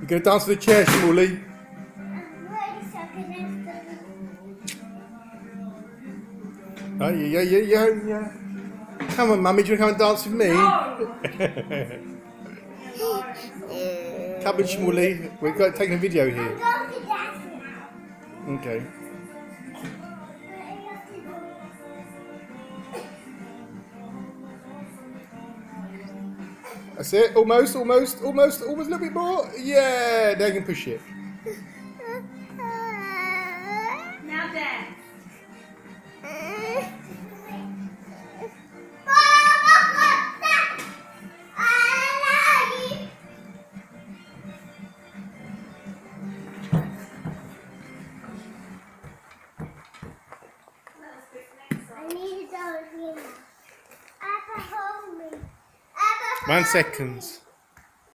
going to dance to the chair, Shmuley. Oh, yeah. Come on, Mummy, do you want to come and dance with me? No. Come on, Shmuley. We've got taking a video here. Okay. That's it. Almost a little bit more. Yeah, now you can push it. Now dance. I need to go here. Appa, hold me. 1 second.